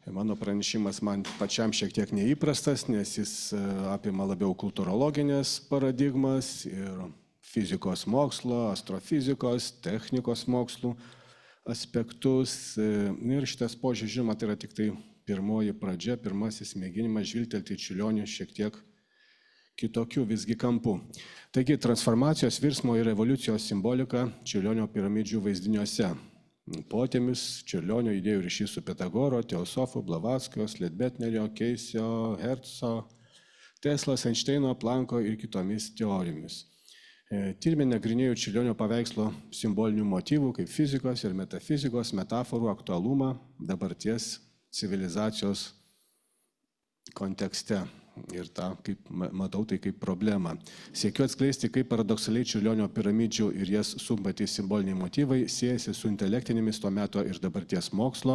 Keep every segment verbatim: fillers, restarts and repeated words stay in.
Mano pranešimas man pačiam šiek tiek neįprastas, nes jis apima labiau kultūrologinės paradigmas ir fizikos mokslo, astrofizikos, technikos mokslų aspektus. Ir šitas požiūris, žinoma, tai yra tik tai pirmoji pradžia, pirmasis mėginimas žvilgtelti į Čiurlionį šiek tiek kitokių visgi kampų. Taigi, transformacijos, virsmo ir evoliucijos simbolika Čiurlionio piramidžių vaizdiniuose. Potėmis Čiurlionio idėjų ryšys su Pitagoro, Teosofu, Blavatskas, Ledbetnerio, Keisio, Herco, Teslos, Einšteino, Planko ir kitomis teorijomis. Tyrime nagrinėjau Čiurlionio paveikslo simbolinių motyvų kaip fizikos ir metafizikos metaforų aktualumą dabarties civilizacijos kontekste. Ir tą, kaip matau, tai kaip problemą. Siekiu atskleisti, kaip paradoksaliai Čiurlionio piramidžių ir jas supantys simboliniai motyvai siejasi su intelektinėmis to meto ir dabarties mokslo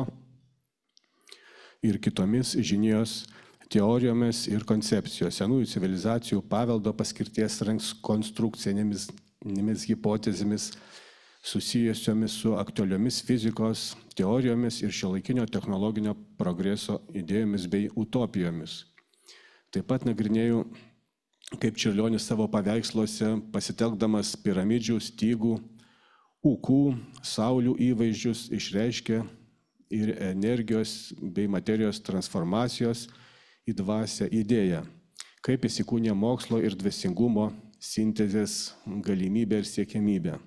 ir kitomis žinijos teorijomis ir koncepcijos, senųjų civilizacijų paveldo paskirties konstrukcinėmis hipotezėmis susijusiomis su aktualiomis fizikos teorijomis ir šiuolaikinio technologinio progreso idėjomis bei utopijomis. Taip pat nagrinėjau, kaip Čiurlionis savo paveiksluose pasitelkdamas piramidžių, stygų, ūkų, saulių įvaizdžius išreiškia ir energijos bei materijos transformacijos į dvasią idėją, kaip įsikūnė mokslo ir dvasingumo sintezės galimybė ir siekiamybė.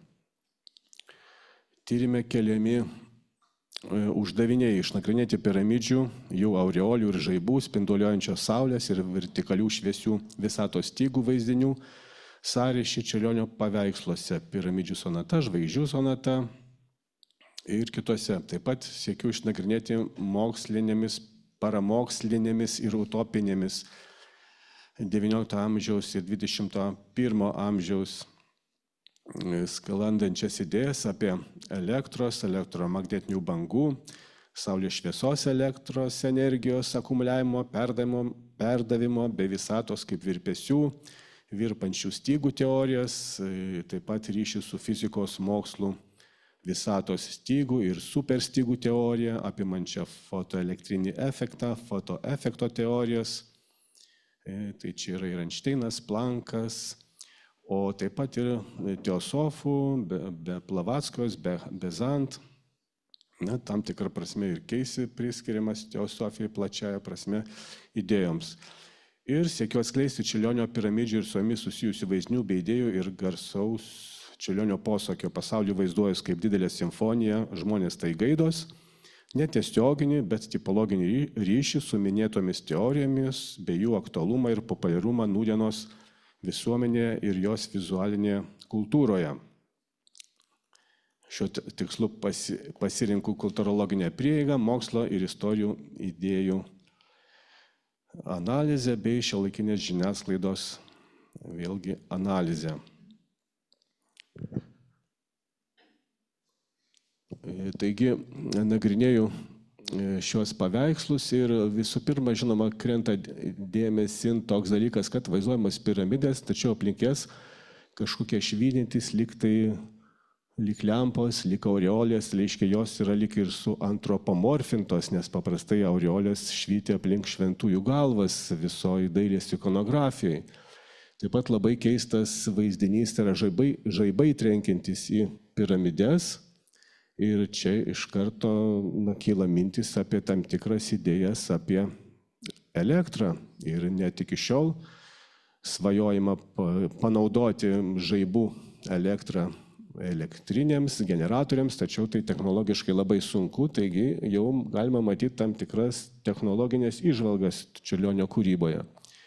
Tyrime keliami uždaviniai išnagrinėti piramidžių, jų aureolių ir žaibų, spinduliuojančios saulės ir vertikalių šviesių visatos stygų vaizdinių sąryšį Čiurlionio paveiksluose, piramidžių sonata, žvaigždžių sonata ir kitose. Taip pat siekiu išnagrinėti mokslinėmis, paramokslinėmis ir utopinėmis devyniolikto amžiaus ir dvidešimto pirmo amžiaus sklandančias idėjas apie elektros, elektromagnetinių bangų, saulės šviesos elektros energijos akumuliavimo, perdavimo, perdavimo bei visatos kaip virpesių, virpančių stygų teorijas, taip pat ryšį su fizikos mokslu, visatos stygų ir superstygų teorija, apimančią fotoelektrinį efektą, fotoefekto teorijas. Tai čia yra ir Einšteinas, Plankas, o taip pat ir teosofų, be, be Blavatskas, be Bezant, na, tam tikrą prasme ir Keisi priskiriamas teosofijai plačiaja prasme idėjoms. Ir siekiu atskleisti Čiurlionio piramidžių ir su jomis susijusių vaizdinių bei idėjų ir garsaus Čiurlionio posakio pasaulį vaizduojas kaip didelė simfonija, žmonės tai gaidos, netiesioginį, bet tipologinį ryšį su minėtomis teorijomis bei jų aktualumą ir populiarumą nūdienos visuomenėje ir jos vizualinėje kultūroje. Šiuo tikslu pasi, pasirinku kultūrologinę prieigą, mokslo ir istorijų idėjų analizę bei šiuolaikinės žiniasklaidos vėlgi analizę. Taigi, nagrinėjau šios paveikslus ir visų pirma, žinoma, krenta dėmesin toks dalykas, kad vaizduojamas piramidės, tačiau aplinkės kažkokie švynintis, lyg tai, lyg lempos, lyg aureolės, reiškia, jos yra lyg ir su antropomorfintos, nes paprastai aureolės švyti aplink šventųjų galvas visoji dailės ikonografijai. Taip pat labai keistas vaizdinys, tai yra žaibai, žaibai trenkiantis į piramides. Ir čia iš karto na, kyla mintis apie tam tikras idėjas apie elektrą. Ir net iki šiol svajojama panaudoti žaibų elektrą elektrinėms, generatoriams, tačiau tai technologiškai labai sunku, taigi jau galima matyti tam tikras technologinės įžvalgas Čiurlionio kūryboje.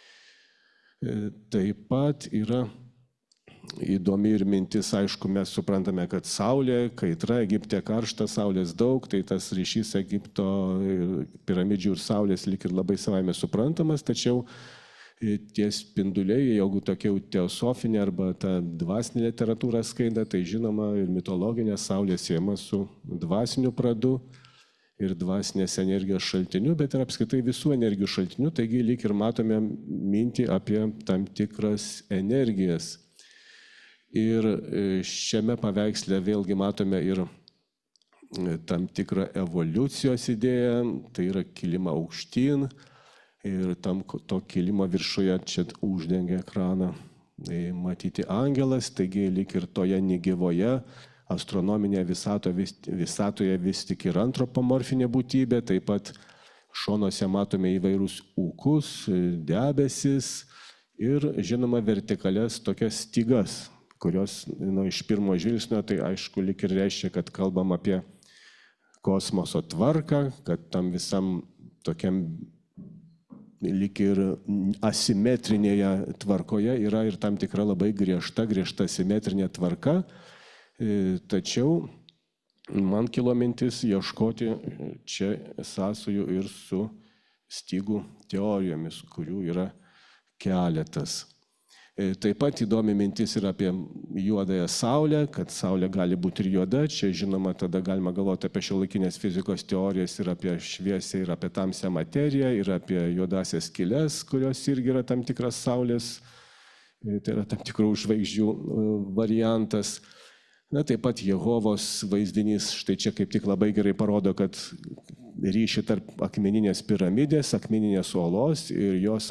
Taip pat yra įdomi ir mintis, aišku, mes suprantame, kad saulė, kaitra, Egipte karšta, saulės daug, tai tas ryšys Egipto piramidžių ir saulės lyg ir labai savaime suprantamas, tačiau tie spinduliai, jeigu tokia teosofinė arba ta dvasinė literatūra skaida, tai žinoma ir mitologinė saulė siejama su dvasiniu pradu ir dvasinės energijos šaltiniu, bet ir apskritai visų energijų šaltiniu, taigi lyg ir matome mintį apie tam tikras energijas. Ir šiame paveiksle vėlgi matome ir tam tikrą evoliucijos idėją, tai yra kilimą aukštyn ir tam to kilimo viršuje čia uždengia ekraną. Matyti angelas, taigi lyg ir toje negyvoje astronominėje visatoje vis, visatoje vis tik yra antropomorfinė būtybė, taip pat šonuose matome įvairius ūkus, debesis ir žinoma vertikalias tokias stygas, kurios nu, iš pirmo žvilgsnio tai aišku lyg ir reiškia, kad kalbam apie kosmoso tvarką, kad tam visam tokiam lyg ir asimetrinėje tvarkoje yra ir tam tikra labai griežta, griežta asimetrinė tvarka. Tačiau man kilo mintis ieškoti čia sąsajų ir su stygų teorijomis, kurių yra keletas. Taip pat įdomi mintis yra apie juodąją saulę, kad saulė gali būti ir juoda. Čia žinoma, tada galima galvoti apie šiuolaikinės fizikos teorijas ir apie šviesę, ir apie tamsią materiją, ir apie juodasias skyles, kurios irgi yra tam tikras saulės, tai yra tam tikrų žvaigždžių variantas. Na, taip pat Jehovos vaizdinys, štai čia kaip tik labai gerai parodo, kad ryšį tarp akmeninės piramidės, akmeninės uolos ir jos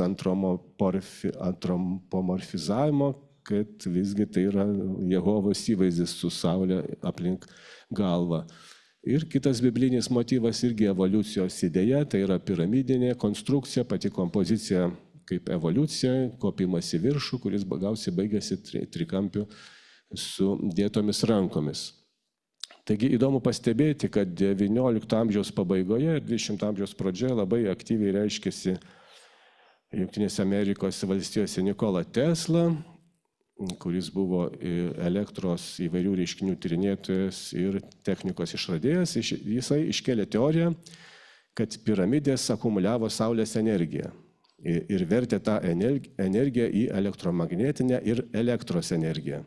antropomorfizavimo, kad visgi tai yra Jehovos įvaizdis su saulė aplink galvą. Ir kitas biblinis motyvas irgi evoliucijos idėja, tai yra piramidinė konstrukcija, pati kompozicija kaip evoliucija, kopimas į viršų, kuris gausiai baigėsi tri, trikampiu su dėtomis rankomis. Taigi įdomu pastebėti, kad devyniolikto amžiaus pabaigoje ir dvidešimto amžiaus pradžioje labai aktyviai reiškėsi Jungtinėse Amerikos valstijose Nikola Tesla, kuris buvo elektros įvairių reiškinių tyrinėtojas ir technikos išradėjas. Jisai iškėlė teoriją, kad piramidės akumuliavo saulės energiją ir vertė tą energiją į elektromagnetinę ir elektros energiją.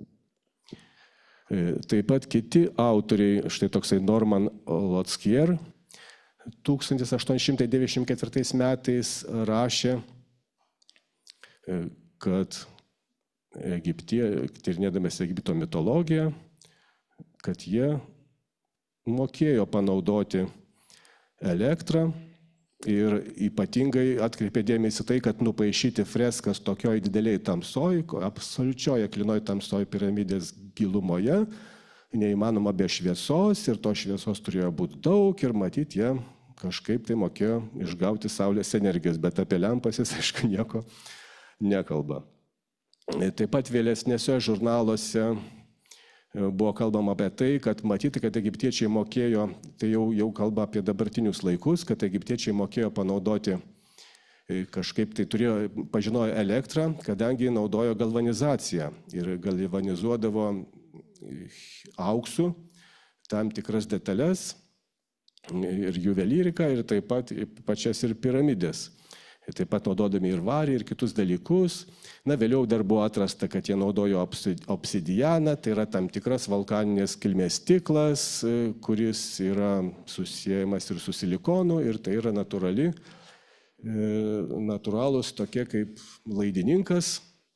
Taip pat kiti autoriai, štai toksai Norman Lotskier, tūkstantis aštuoni šimtai devyniasdešimt ketvirtais metais rašė, kad Egiptie, tyrinėdamas Egipto mitologiją, kad jie mokėjo panaudoti elektrą ir ypatingai atkreipė dėmesį tai, kad nupaišyti freskas tokioj dideliai tamsoj, absoliučioj aklinoj tamsoj piramidės gilumoje, neįmanoma be šviesos ir to šviesos turėjo būti daug ir matyti jie kažkaip tai mokėjo išgauti saulės energijos, bet apie lempas jis aišku nieko nekalba. Taip pat vėlesnėse žurnaluose buvo kalbama apie tai, kad matyti, kad egiptiečiai mokėjo, tai jau, jau kalba apie dabartinius laikus, kad egiptiečiai mokėjo panaudoti kažkaip tai turėjo, pažinojo elektrą, kadangi naudojo galvanizaciją ir galvanizuodavo auksų tam tikras detalės ir juvelyriką ir taip pat pačias ir piramidės. Taip pat naudodami ir varį, ir kitus dalykus. Na, vėliau dar buvo atrasta, kad jie naudojo obsidianą, tai yra tam tikras vulkaninės kilmės stiklas, kuris yra susiejamas ir su silikonu, ir tai yra natūrali, natūralus tokie kaip laidininkas.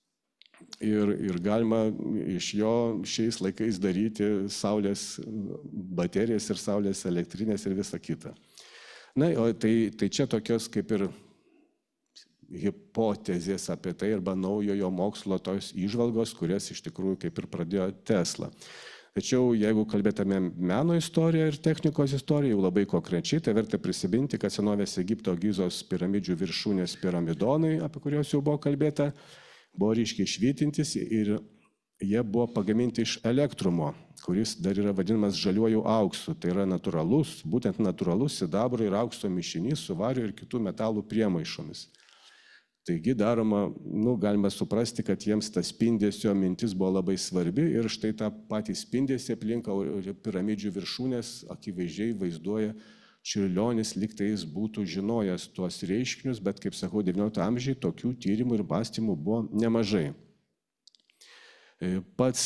Ir, ir galima iš jo šiais laikais daryti saulės baterijas ir saulės elektrinės ir visą kitą. Na, o tai, tai čia tokios kaip ir hipotezės apie tai arba naujojo mokslo tos įžvalgos, kurias iš tikrųjų kaip ir pradėjo Tesla. Tačiau jeigu kalbėtume meno istoriją ir technikos istoriją, jau labai konkrečiai, tai verta prisiminti, kad senovės Egipto Gizos piramidžių viršūnės piramidonai, apie kuriuos jau buvo kalbėta, buvo ryškiai švytintis ir jie buvo pagaminti iš elektrumo, kuris dar yra vadinamas žaliuoju auksu. Tai yra natūralus, būtent natūralus sidabro ir aukso mišinys su vario ir kitų metalų priemaišomis. Taigi daroma, nu, galima suprasti, kad jiems tas spindesio mintis buvo labai svarbi ir štai tą patį spindesį aplink piramidžių viršūnės akivaizdžiai vaizduoja Čiurlionis, lyg tai jis būtų žinojęs tuos reiškinius, bet, kaip sakau, devynioliktam amžiuje tokių tyrimų ir mąstymų buvo nemažai. Pats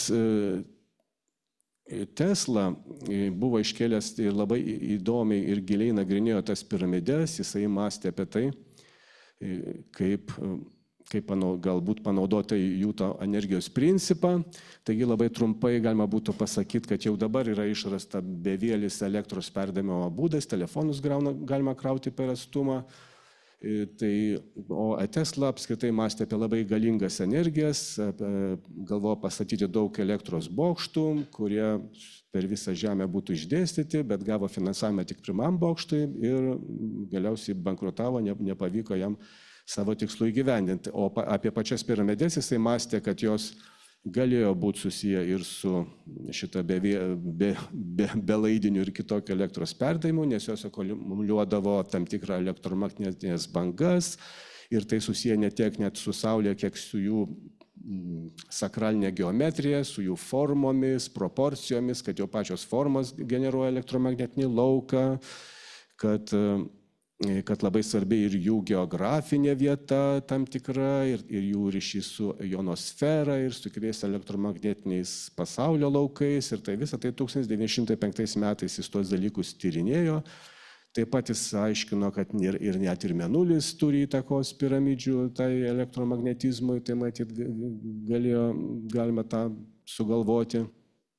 Tesla buvo iškėlęs ir labai įdomiai ir giliai nagrinėjo tas piramides, jisai mąstė apie tai, kaip kaip galbūt panaudoti jų to energijos principą. Taigi labai trumpai galima būtų pasakyti, kad jau dabar yra išrasta bevėlis elektros perdavimo būdas, telefonus galima krauti per atstumą. Tai, o Tesla apskritai mąstė apie labai galingas energijas, galvojo pastatyti daug elektros bokštų, kurie per visą žemę būtų išdėstyti, bet gavo finansavimą tik pirmam bokštui ir galiausiai bankrutavo, nepavyko jam savo tikslų įgyvendinti. O apie pačias piramidės jisai mąstė, kad jos galėjo būti susiję ir su šitą belaidiniu ir kitokio elektros perdavimu, nes jos akumuliuodavo tam tikrą elektromagnetinės bangas ir tai susiję ne tiek net su Saulė, kiek su jų sakralinė geometrija, su jų formomis, proporcijomis, kad jau pačios formos generuoja elektromagnetinį lauką, kad kad labai svarbi ir jų geografinė vieta tam tikra, ir, ir jų ryšys su ionosfera, ir su kitais elektromagnetiniais pasaulio laukais, ir tai visą tai tūkstantis devyni šimtai penktais metais jis tuos dalykus tyrinėjo. Taip pat jis aiškino, kad ir, ir net ir mėnulis turi įtakos piramidžių tai elektromagnetizmui, tai matyt galėjo, galima tą sugalvoti.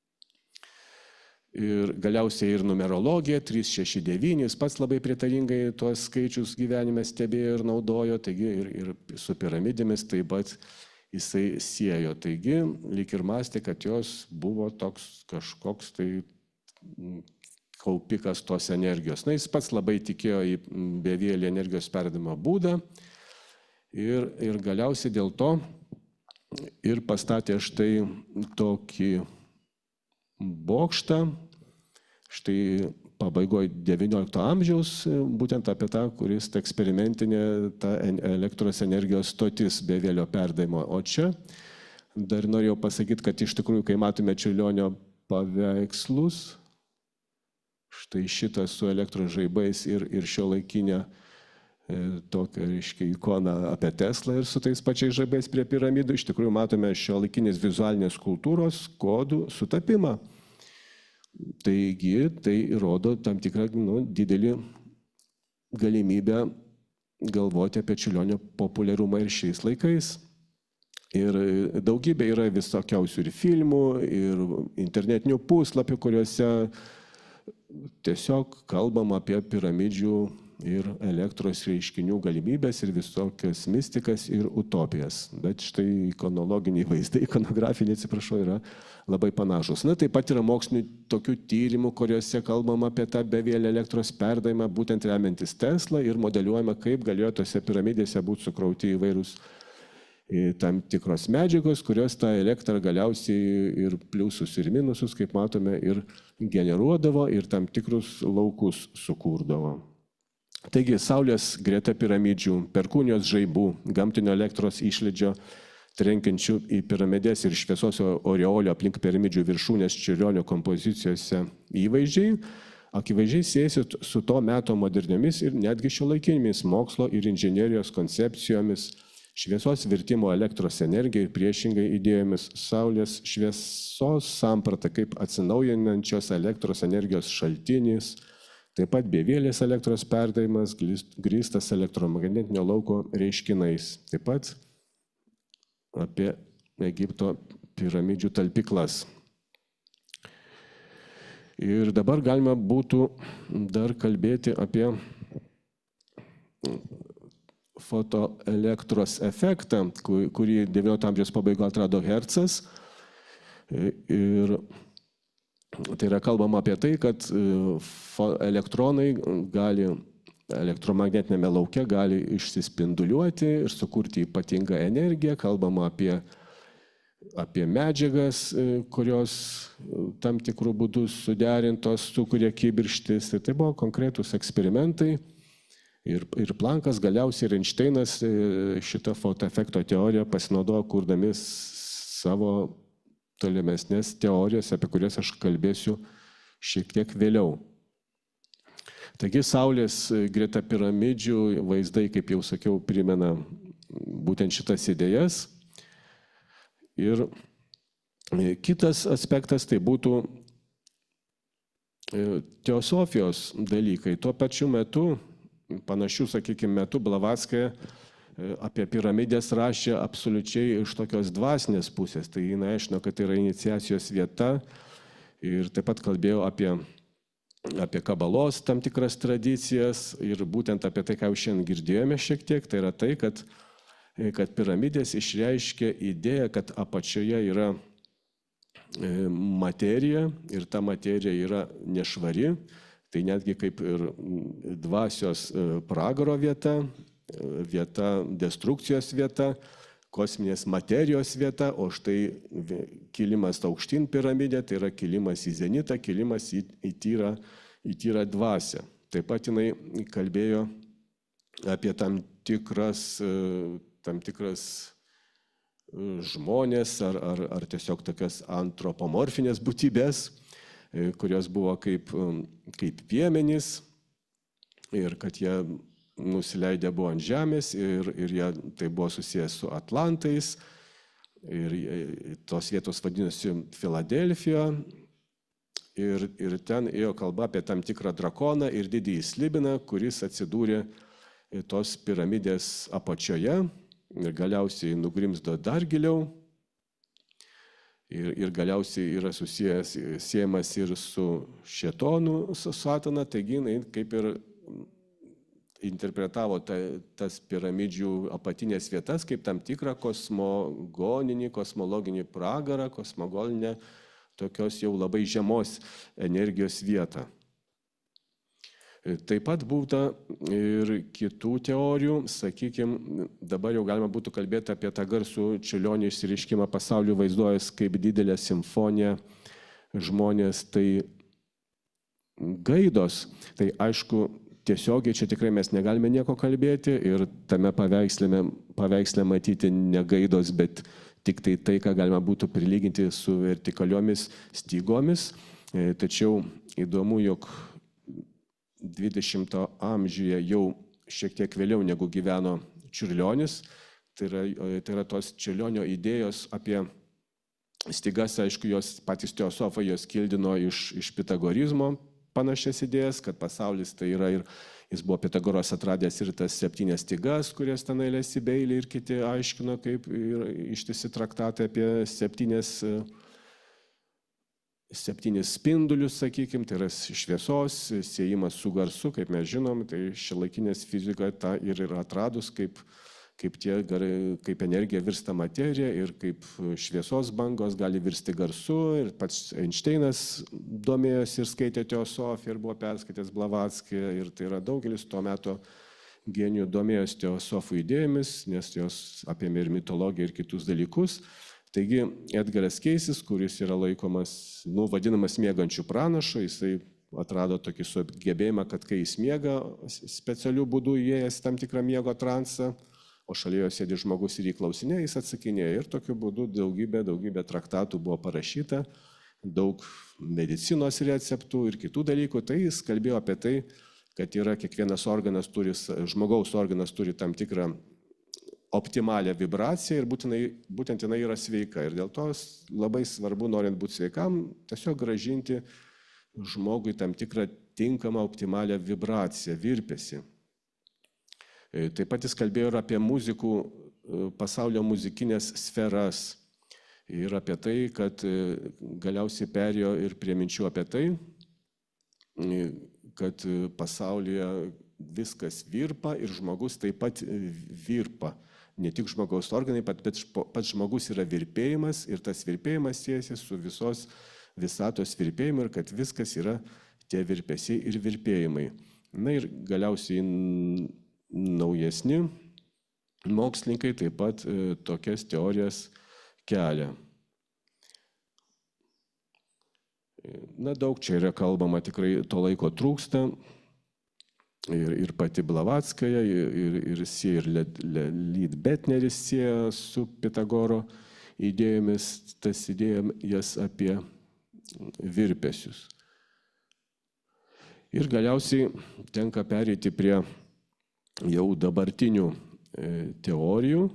Ir galiausiai ir numerologija, trys šeši devyni, jis pats labai pritaringai tuos skaičius gyvenime stebėjo ir naudojo, taigi ir, ir su piramidėmis taip pat jisai siejo. Taigi, lyg ir mąstė, kad jos buvo toks kažkoks tai kaupikas tos energijos. Na, jis pats labai tikėjo į bevėlį energijos perdavimo būdą ir, ir galiausiai dėl to ir pastatė štai tokį bokštą, štai pabaigoje devyniolikto amžiaus, būtent apie tą, kuris ta eksperimentinė ta elektros energijos stotis bevėlio perdavimo. O čia dar norėjau pasakyti, kad iš tikrųjų, kai matome Čiurlionio paveikslus, štai šitą su elektros žaibais ir, ir šiuolaikinę tokią, reiškia, ikoną apie Teslą ir su tais pačiais žaibais prie piramidų, iš tikrųjų matome šiuolaikinės vizualinės kultūros kodų sutapimą. Taigi, tai rodo tam tikrą nu, didelį galimybę galvoti apie Čiurlionio populiarumą ir šiais laikais. Ir daugybė yra visokiausių ir filmų, ir internetinių puslapių, kuriuose tiesiog kalbam apie piramidžių ir elektros reiškinių galimybės ir visokias mistikas ir utopijas. Bet štai ikonologiniai vaizdai, ikonografiniai, atsiprašau, yra labai panašus. Na, taip pat yra mokslinių tokių tyrimų, kuriuose kalbam apie tą bevėlį elektros perdavimą, būtent remiantis Tesla ir modeliuojama, kaip galėjo tose piramidėse būti sukrauti įvairūs tam tikros medžiagos, kurios tą elektrą galiausiai ir pliusus ir minusus, kaip matome, ir generuodavo ir tam tikrus laukus sukūrdavo. Taigi, Saulės greta piramidžių, perkūnijos žaibų, gamtinio elektros išlydžio, trenkiančių į piramidės ir šviesos oreolio aplink piramidžių viršūnės Čiurlionio kompozicijose įvaizdžiai, akivaizdžiai siejasi su to meto moderniomis ir netgi šiuolaikinėmis mokslo ir inžinerijos koncepcijomis, šviesos virtimo elektros energija ir priešingai idėjomis Saulės šviesos samprata kaip atsinaujinančios elektros energijos šaltinis, taip pat bevėlės elektros perdavimas grįstas elektromagnetinio lauko reiškinais. Taip pat apie Egipto piramidžių talpyklas. Ir dabar galima būtų dar kalbėti apie fotoelektros efektą, kurį devyniolikto amžiaus pabaigoje atrado Hercas. Ir tai yra kalbama apie tai, kad elektronai gali, elektromagnetinėme lauke gali išsispinduliuoti ir sukurti ypatingą energiją. Kalbama apie, apie medžiagas, kurios tam tikrų būdų suderintos, sukuria kibirkštis. Ir tai buvo konkretūs eksperimentai. Ir, ir Plankas, galiausiai ir Einšteinas šitą fotoefekto teoriją pasinaudojo, kurdami savo tolimesnės teorijos, apie kurias aš kalbėsiu šiek tiek vėliau. Taigi, Saulės greta piramidžių vaizdai, kaip jau sakiau, primena būtent šitas idėjas. Ir kitas aspektas tai būtų teosofijos dalykai. Tuo pačiu metu, panašių, sakykime, metu Blavatskai apie piramidės rašė absoliučiai iš tokios dvasinės pusės. Tai jinai aiškino, kad tai yra iniciacijos vieta ir taip pat kalbėjo apie, apie kabalos tam tikras tradicijas ir būtent apie tai, ką jau šiandien girdėjome šiek tiek, tai yra tai, kad, kad piramidės išreiškia idėją, kad apačioje yra materija ir ta materija yra nešvari, tai netgi kaip ir dvasios pragaro vieta, vieta, destrukcijos vieta, kosminės materijos vieta, o štai kilimas aukštyn piramidė, tai yra kilimas į zenitą, kilimas į, į, tyrą, į tyrą dvasią. Taip pat jinai kalbėjo apie tam tikras, tam tikras žmonės ar, ar, ar tiesiog tokias antropomorfinės būtybės, kurios buvo kaip, kaip piemenys ir kad jie nusileidę buvo ant žemės ir, ir jie, tai buvo susijęs su Atlantais ir tos vietos vadinosi Filadelfija ir, ir ten ėjo kalba apie tam tikrą drakoną ir didįjį slibiną, kuris atsidūrė tos piramidės apačioje ir galiausiai nugrimzdo dar giliau ir, ir galiausiai yra susijęs, siejamas ir su šėtonu, su satana, taigi jinai kaip ir interpretavo ta, tas piramidžių apatinės vietas kaip tam tikrą kosmogoninį, kosmologinį pragarą, kosmogoninę tokios jau labai žemos energijos vietą. Taip pat būta ir kitų teorijų, sakykime, dabar jau galima būtų kalbėti apie tą garsų Čiurlionio išsireiškimą pasauliu vaizduojas kaip didelę simfoniją žmonės, tai gaidos, tai aišku, tiesiogiai čia tikrai mes negalime nieko kalbėti ir tame paveiksle, paveiksle matyti ne gaidos, bet tik tai tai, ką galima būtų prilyginti su vertikaliomis stygomis. Tačiau įdomu, jog dvidešimto amžiuje jau šiek tiek vėliau negu gyveno Čiurlionis, tai yra, tai yra tos Čiurlionio idėjos apie stygas, aišku, jos patys teosofai jos kildino iš, iš pitagorizmo, panašias idėjas, kad pasaulis tai yra ir jis buvo Pitagoras atradęs ir tas septynias stygas, kurias ten eilėsi Beilį ir kiti aiškino, kaip ir ištisi traktatai apie septynias, septynis spindulius, sakykime, tai yra šviesos, siejimas su garsu, kaip mes žinom, tai šiuolaikinės fizika tą ir yra atradus, kaip kaip, tie, kaip energija virsta materija ir kaip šviesos bangos gali virsti garsu. Ir pats Einšteinas domėjosi ir skaitė teosofiją ir buvo perskaitęs Blavatsky. Ir tai yra daugelis tuo metu genijų domėjosi teosofų idėjomis, nes jos apėmė ir mitologiją ir kitus dalykus. Taigi Edgaras Keisis, kuris yra laikomas, nu, vadinamas miegančių pranašu, jisai atrado tokį sugebėjimą, kad kai jis miega, specialių būdų įėjęs tam tikrą miego transą, o šalia jo sėdi žmogus ir jį klausinėja, jis atsakinėja. Ir tokiu būdu daugybė, daugybė traktatų buvo parašyta, daug medicinos receptų ir kitų dalykų. Tai jis kalbėjo apie tai, kad yra kiekvienas organas turi, žmogaus organas turi tam tikrą optimalią vibraciją ir būtinai, būtent jinai yra sveika. Ir dėl to labai svarbu, norint būti sveikam, tiesiog grąžinti žmogui tam tikrą tinkamą optimalią vibraciją, virpesį. Taip pat jis kalbėjo ir apie muzikų, pasaulio muzikinės sferas ir apie tai, kad galiausiai perėjo ir prie minčių apie tai, kad pasaulyje viskas virpa ir žmogus taip pat virpa. Ne tik žmogaus organai, bet pats žmogus yra virpėjimas ir tas virpėjimas siejasi su visos visatos virpėjimu ir kad viskas yra tie virpesiai ir virpėjimai. Na ir galiausiai naujesni mokslininkai taip pat tokias teorijas kelia. Na, daug čia yra kalbama, tikrai to laiko trūksta. Ir, ir pati Blavatskaja, ir, ir sieja, ir Leadbettneris sieja su Pitagoro idėjomis, tas idėjas apie virpesius. Ir galiausiai tenka pereiti prie jau dabartinių teorijų.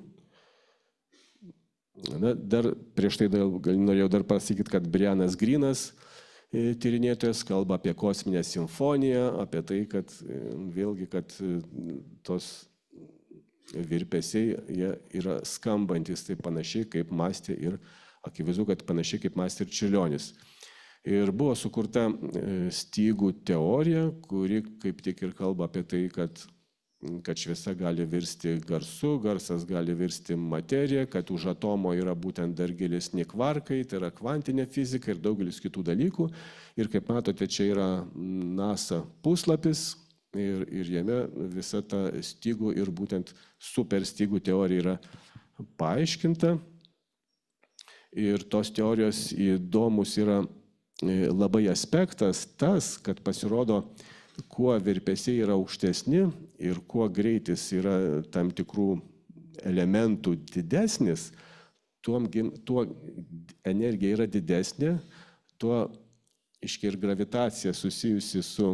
Na, dar prieš tai dar, norėjau dar pasakyti, kad Brianas Grynas, tyrinėtojas, kalba apie kosminę simfoniją, apie tai, kad vėlgi, kad tos virpesiai jie yra skambantis taip panašiai, kaip mąstė ir akivaizdu, kad panašiai kaip mąstė ir Čiurlionis. Ir buvo sukurta stygų teorija, kuri kaip tik ir kalba apie tai, kad kad šviesa gali virsti garsu, garsas gali virsti materija, kad už atomo yra būtent dar gilesni kvarkai, tai yra kvantinė fizika ir daugelis kitų dalykų. Ir kaip matote, čia yra NASA puslapis ir, ir jame visa ta stygų ir būtent superstygų teorija yra paaiškinta. Ir tos teorijos įdomus yra labai aspektas tas, kad pasirodo, kuo virpesiai yra aukštesni ir kuo greitis yra tam tikrų elementų didesnis, tuo, tuo energija yra didesnė, tuo iškia ir gravitacija susijusi su,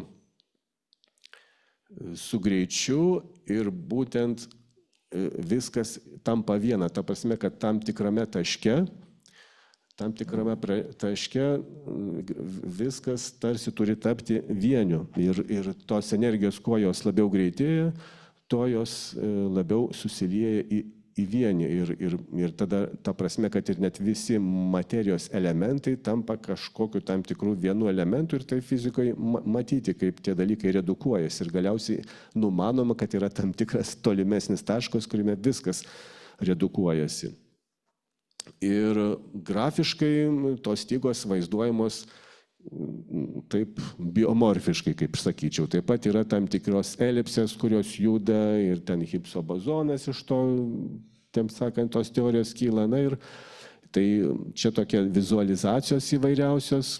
su greičiu ir būtent viskas tampa viena. Ta prasme, kad tam tikrame taške Tam tikrame taške viskas tarsi turi tapti vieniu ir, ir tos energijos, kuo jos labiau greitėja, tuo jos labiau susilieja į, į vienį. Ir, ir, ir tada ta prasme, kad ir net visi materijos elementai tampa kažkokiu tam tikrų vienų elementų ir tai fizikoje matyti, kaip tie dalykai redukuojasi. Ir galiausiai numanoma, kad yra tam tikras tolimesnis taškas, kuriame viskas redukuojasi. Ir grafiškai tos stygos vaizduojamos taip biomorfiškai, kaip sakyčiau. Taip pat yra tam tikros elipsės, kurios juda ir ten Higso bozonas iš to, taip sakant, tos teorijos kyla. Na ir tai čia tokia vizualizacijos įvairiausios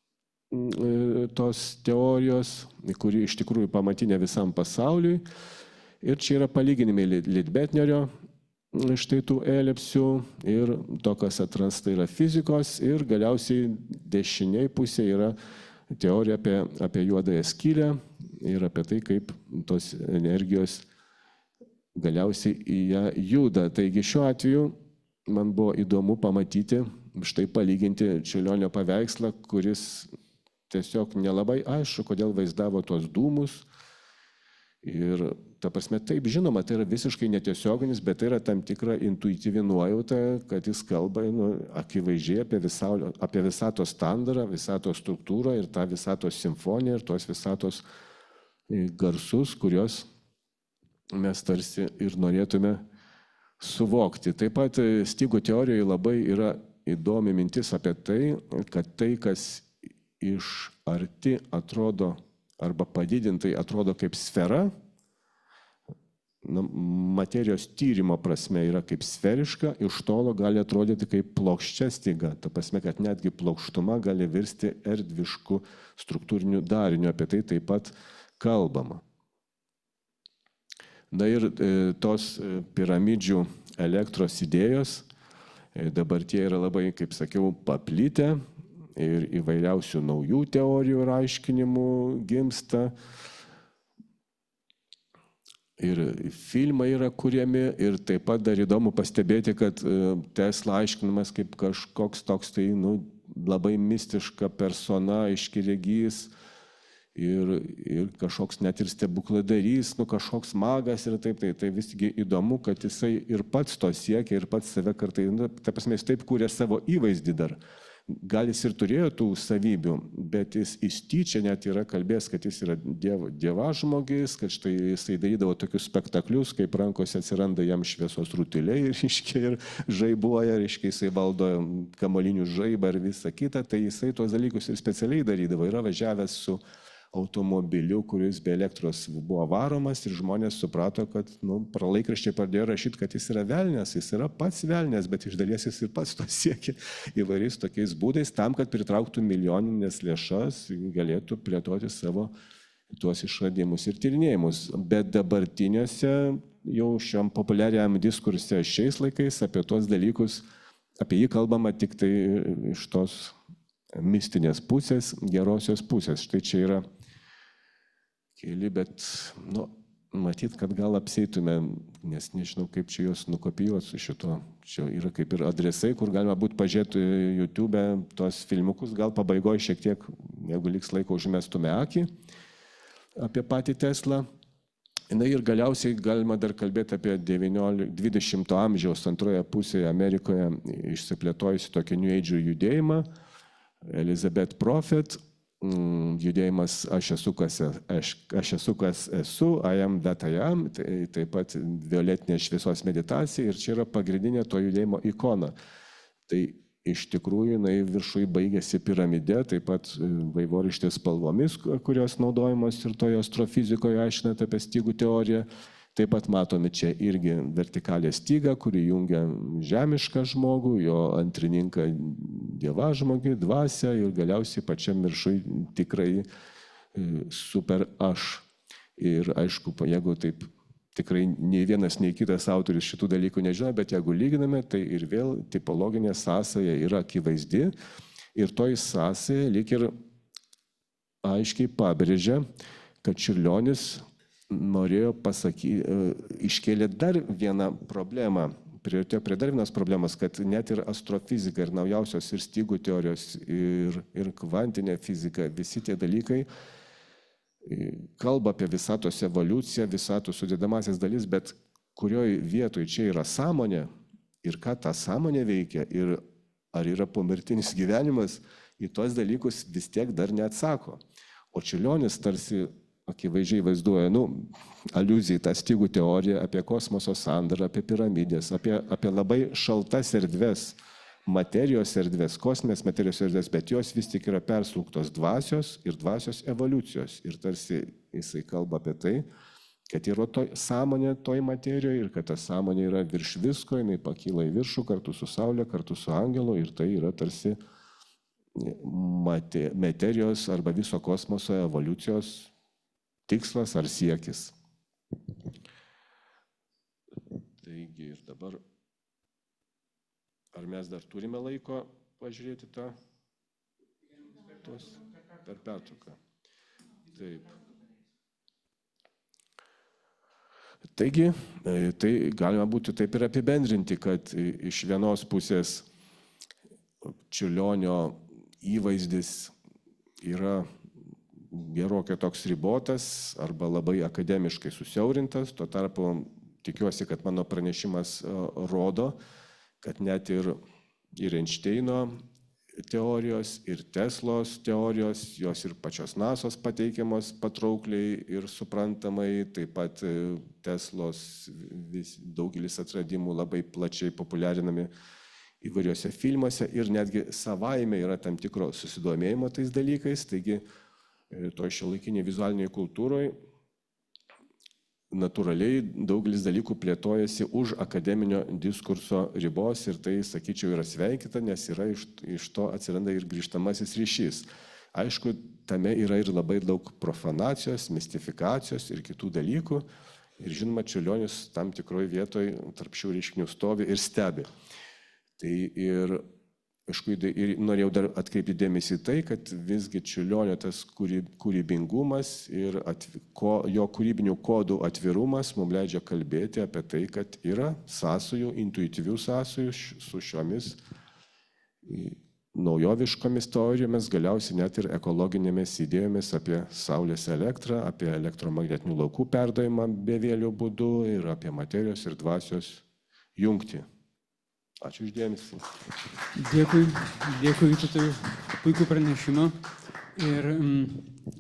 tos teorijos, kuri iš tikrųjų pamatinė visam pasauliui. Ir čia yra palyginimai Leadbeaterio štai tų elipsių ir to, kas atrasta yra fizikos ir galiausiai dešiniai pusė yra teorija apie, apie juodąją skylę ir apie tai, kaip tos energijos galiausiai į ją juda. Taigi šiuo atveju man buvo įdomu pamatyti, štai palyginti Čiurlionio paveikslą, kuris tiesiog nelabai aišku, kodėl vaizdavo tos dūmus. Ir ta prasme, taip, žinoma, tai yra visiškai netiesioginis, bet tai yra tam tikra intuityvi nuojauta, kad jis kalba nu, akivaizdžiai apie, visaulio, apie visatos standarą, visatos struktūrą ir tą visatos simfoniją ir tos visatos garsus, kuriuos mes tarsi ir norėtume suvokti. Taip pat stygų teorijoje labai yra įdomi mintis apie tai, kad tai, kas iš arti atrodo arba padidintai atrodo kaip sfera, na, materijos tyrimo prasme yra kaip sferiška, iš tolo gali atrodyti kaip plokščia styga. Ta prasme, kad netgi plokštuma gali virsti erdvišku struktūriniu dariniu, apie tai taip pat kalbama. Na ir e, tos piramidžių elektros idėjos e, dabar tie yra labai, kaip sakiau, paplitę. Ir įvairiausių naujų teorijų ir aiškinimų gimsta. Ir filmai yra kuriami ir taip pat dar įdomu pastebėti, kad Tesla aiškinamas kaip kažkoks toks tai nu, labai mistiška persona, aiškiregys ir, ir kažkoks net ir stebukladarys, nu, kažkoks magas ir taip, tai, tai visgi įdomu, kad jisai ir pats to siekia ir pats save kartai, nu, ta prasme, jis taip kūrė savo įvaizdį dar. Gal jis ir turėjo tų savybių, bet jis įstyčia net yra kalbės, kad jis yra diev, dievažmogis, kad štai jisai darydavo tokius spektaklius, kaip rankose atsiranda jam šviesos rutuliai reiškia, ir žaibuoja, reiškia, jisai valdo kamuolinių žaibą ir visą kitą, tai jisai tuos dalykus ir specialiai darydavo. Yra važiavęs su automobiliu, kuris be elektros buvo varomas ir žmonės suprato, kad nu, pralaikraščiai pradėjo rašyti, kad jis yra velnės, jis yra pats velnės, bet iš dalies jis ir pats to siekia įvairiais tokiais būdais, tam, kad pritrauktų milijoninės lėšas, galėtų plėtoti savo tuos išradimus ir tyrinėjimus. Bet dabartiniuose, jau šiam populiariam diskurse šiais laikais apie tuos dalykus, apie jį kalbama tik tai iš tos mistinės pusės, gerosios pusės. Štai čia yra keli, bet, nu, matyt, kad gal apseitume, nes nežinau, kaip čia juos nukopijuoti su šito. Čia yra kaip ir adresai, kur galima būtų pažiūrėti YouTube tos filmukus, gal pabaigoje šiek tiek, jeigu liks laiko, užmestume akį apie patį Teslą. Na ir galiausiai galima dar kalbėti apie dvidešimto amžiaus antroje pusėje Amerikoje išsiplėtojusi tokį New Age judėjimą, Elizabeth Prophet, judėjimas aš esu kas, aš, aš esu, kas esu, I am that I am, tai taip pat violetinė šviesos meditacija ir čia yra pagrindinė to judėjimo ikona. Tai iš tikrųjų jinai viršui baigėsi piramide, taip pat vaivorykštės spalvomis, kurios naudojamos ir toje astrofizikoje aiškinant apie stygų teoriją. Taip pat matome čia irgi vertikalę stygą, kuri jungia žemišką žmogų, jo antrininką dievažmogį, dvasią ir galiausiai pačiam viršui tikrai super aš. Ir aišku, jeigu taip tikrai nei vienas, nei kitas autorius šitų dalykų nežino, bet jeigu lyginame, tai ir vėl tipologinė sąsaja yra akivaizdi ir toj sąsaja lyg ir aiškiai pabrėžia, kad Čiurlionis norėjo pasakyti, iškėlė dar vieną problemą, priartėjo prie dar vienos problemas, kad net ir astrofizika, ir naujausios, ir stygų teorijos, ir, ir kvantinė fizika, visi tie dalykai kalba apie visatos evoliuciją, visatos sudėdamasias dalis, bet kurioj vietoj čia yra sąmonė ir ką ta sąmonė veikia ir ar yra pomirtinis gyvenimas, į tuos dalykus vis tiek dar neatsako. O Čiurlionis tarsi akivaizdžiai vaizduoja, nu, aliuzija į tą stygų teoriją apie kosmoso sandarą, apie piramidės, apie, apie labai šaltas erdves, materijos erdvės, kosminės materijos erdvės, bet jos vis tik yra persulktos dvasios ir dvasios evoliucijos. Ir tarsi jisai kalba apie tai, kad yra to, sąmonė toj materijoje ir kad ta sąmonė yra virš visko, jinai pakyla į viršų kartu su Saulė, kartu su angelu ir tai yra tarsi mate, materijos arba viso kosmoso evoliucijos tikslas ar siekis. Taigi ir dabar, ar mes dar turime laiko pažiūrėti tą tos per pertrauką? Taip. Taigi, tai galima būtų taip ir apibendrinti, kad iš vienos pusės Čiurlionio įvaizdis yra gerokai toks ribotas arba labai akademiškai susiaurintas, tuo tarpu tikiuosi, kad mano pranešimas rodo, kad net ir, ir Einšteino teorijos, ir Teslos teorijos, jos ir pačios nasos pateikiamos patraukliai ir suprantamai, taip pat Teslos vis, daugelis atradimų labai plačiai populiarinami įvairiuose filmuose ir netgi savaime yra tam tikro susidomėjimo tais dalykais, taigi toj šiuolaikinėje vizualinėje kultūroje natūraliai daugelis dalykų plėtojasi už akademinio diskurso ribos ir tai, sakyčiau, yra sveikita, nes yra iš, iš to atsiranda ir grįžtamasis ryšys. Aišku, tame yra ir labai daug profanacijos, mistifikacijos ir kitų dalykų ir žinoma, Čiurlionis tam tikroje vietoje tarp šių reiškinių stovi ir stebi. Tai ir aišku, ir norėjau dar atkreipti dėmesį į tai, kad visgi Čiurlionio tas kūrybingumas ir atvi, ko, jo kūrybinių kodų atvirumas mums leidžia kalbėti apie tai, kad yra sąsajų, intuityvių sąsajų su šiomis naujoviškomis teorijomis, galiausiai net ir ekologinėmis idėjomis apie Saulės elektrą, apie elektromagnetinių laukų perdavimą bevėlių būdu ir apie materijos ir dvasios jungtį. Ačiū uždėmesį. Dėkui, dėkui Vytautui, puikų pranešimą. Ir, mm...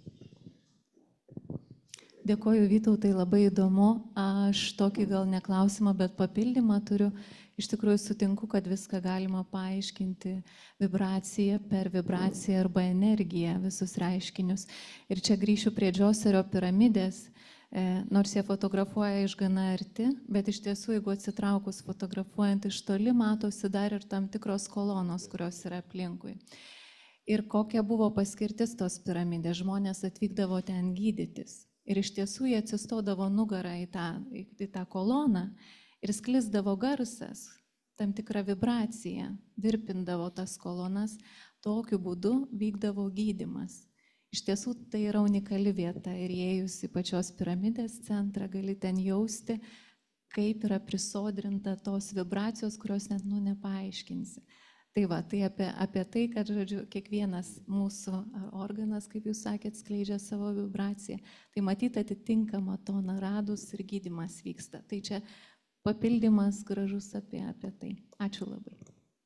Dėkoju Vytautai, labai įdomu. Aš tokį gal ne klausimą, bet papildymą turiu. Iš tikrųjų sutinku, kad viską galima paaiškinti vibraciją per vibraciją arba energiją, visus reiškinius. Ir čia grįšiu prie Džoserio piramidės. Nors jie fotografuoja iš gana arti, bet iš tiesų, jeigu atsitraukus fotografuojant iš toli, matosi dar ir tam tikros kolonos, kurios yra aplinkui. Ir kokia buvo paskirtis tos piramidės, žmonės atvykdavo ten gydytis. Ir iš tiesų jie atsistodavo nugarą į tą, į tą koloną ir sklisdavo garsas, tam tikra vibracija, virpindavo tas kolonas, tokiu būdu vykdavo gydymas. Iš tiesų tai yra unikali vieta ir įėjus į pačios piramidės centrą gali ten jausti, kaip yra prisodrinta tos vibracijos, kurios net nu nepaaiškinsi. Tai va, tai apie, apie tai, kad, žodžiu, kiekvienas mūsų organas, kaip jūs sakėt, skleidžia savo vibraciją. Tai matyti atitinkamą toną radus ir gydymas vyksta. Tai čia papildymas gražus apie, apie tai. Ačiū labai.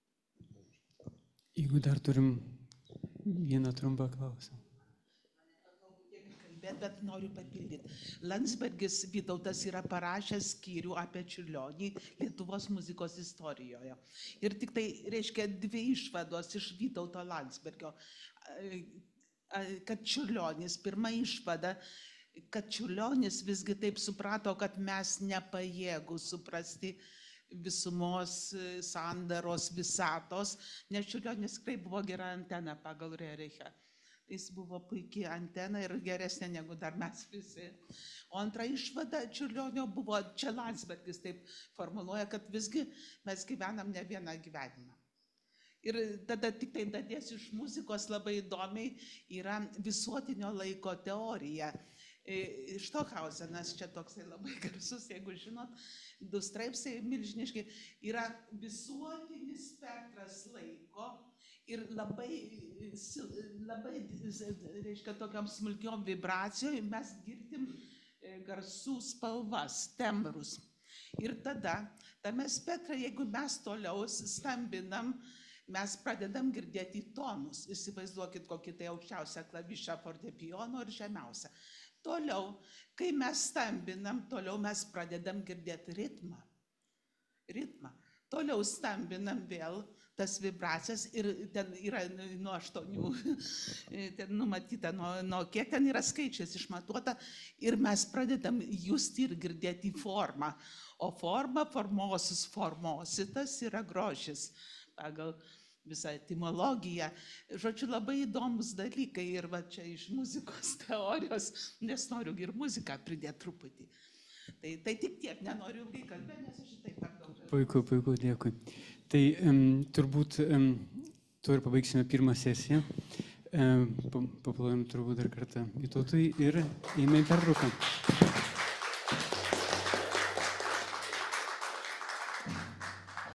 Jeigu dar turim vieną trumpą klausimą. Bet, bet noriu papildyti. Landsbergis Vytautas yra parašęs skyrių apie Čiurlionį Lietuvos muzikos istorijoje. Ir tik tai, reiškia, dvi išvados iš Vytauto Landsbergio. Kad Čiurlionis, pirma išvada, kad Čiurlionis visgi taip suprato, kad mes nepajėgų suprasti visumos, sandaros, visatos, nes Čiurlionis tikrai buvo gera antena pagal Rerichą. Jis buvo puikiai antena ir geresnė negu dar mes visi. O antra išvada Čiurlionio buvo, čia Landsbergis taip formuluoja, kad visgi mes gyvenam ne vieną gyvenimą. Ir tada tik tai dalies iš muzikos labai įdomiai yra visuotinio laiko teorija. Štokhausenas čia toksai labai garsus, jeigu žinot, du straipsniai milžiniški, yra visuotinis spektras laiko. Ir labai, labai, reiškia, tokiam smulkiom vibracijom mes girdim garsų spalvas, tembrus. Ir tada, tame spektre, jeigu mes toliau stambinam, mes pradedam girdėti tonus. Įsivaizduokit, kokį tai aukščiausią klavišą fortepijono ir žemiausią. Toliau, kai mes stambinam, toliau mes pradedam girdėti ritmą. Ritmą. Toliau stambinam vėl tas vibracijas ir ten yra nuo aštuonių, ten numatyta, nuo, nuo kiek ten yra skaičiais išmatuota ir mes pradedam justi ir girdėti formą. O forma, formosis, formositas yra grožis pagal visą etimologiją. Žodžiu, labai įdomus dalykai ir va čia iš muzikos teorijos, nes noriu ir muziką pridėti truputį. Tai, tai tik tiek, nenoriu ilgai kalbėti, nes aš šitai per daug. Puiku, puiku, dėkui. Tai um, turbūt um, tuo ir pabaigsime pirmą sesiją. Um, Paplojam turbūt dar kartą Vytautui ir eime į pertrauką.